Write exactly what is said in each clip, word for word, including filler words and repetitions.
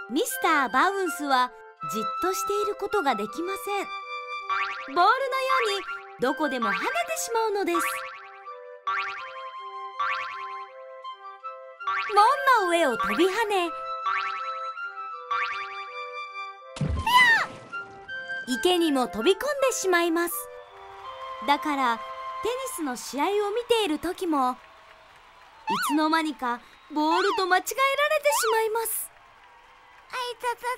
ミスターバウンスはじっとしていることができません。ボールのようにどこでも跳ねてしまうのです。門の上を飛び跳ね、池にも飛び込んでしまいます。だからテニスの試合を見ている時もいつの間にかボールと間違えられてしまいます。 あいたた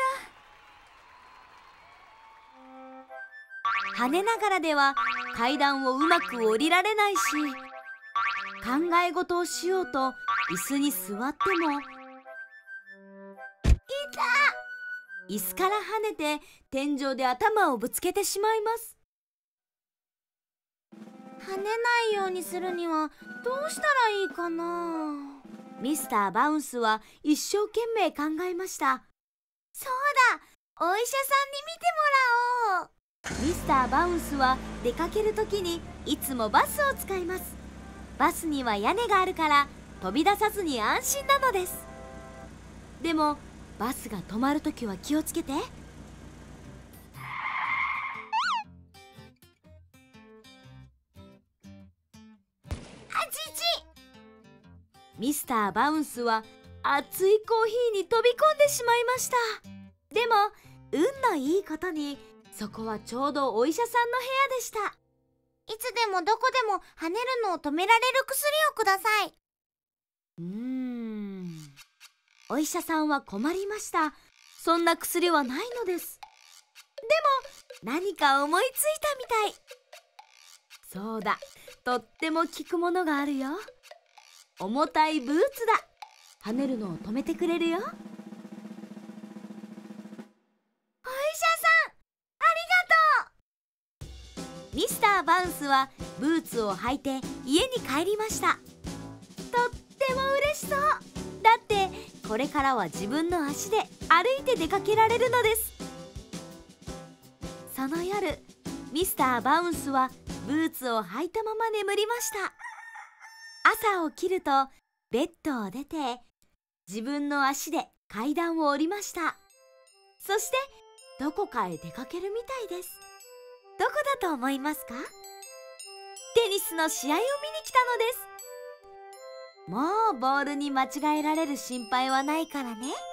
たた跳ねながらでは階段をうまく降りられないし、考え事をしようと椅子に座ってもいた椅子から跳ねて天井で頭をぶつけてしまいます。 跳ねないようにするにはどうしたらいいかな。 ミスターバウンスは一生懸命考えました。 そうだ、お医者さんに見てもらおう。 ミスターバウンスは出かけるときにいつもバスを使います。バスには屋根があるから飛び出さずに安心なのです。でもバスが止まるときは気をつけて。ミスターバウンスは熱いコーヒーに飛び込んでしまいました。でも運のいいことにそこはちょうどお医者さんの部屋でした。 いつでもどこでも跳ねるのを止められる薬をください。 うーんお医者さんは困りました。そんな薬はないのです。でも何か思いついたみたい。そうだ、とっても効くものがあるよ。重たいブーツだ。跳ねるのを止めてくれるよ。お医者さん、 ありがとう。ミスターバウンスはブーツを履いて家に帰りました。とっても嬉しそう。だってこれからは自分の足で歩いて出かけられるのです。その夜、ミスターバウンスはブーツを履いたまま眠りました。朝起きるとベッドを出て自分の足で階段を降りました。そしてどこかへ出かけるみたいです。どこだと思いますか？テニスの試合を見に来たのです。もうボールに間違えられる心配はないからね。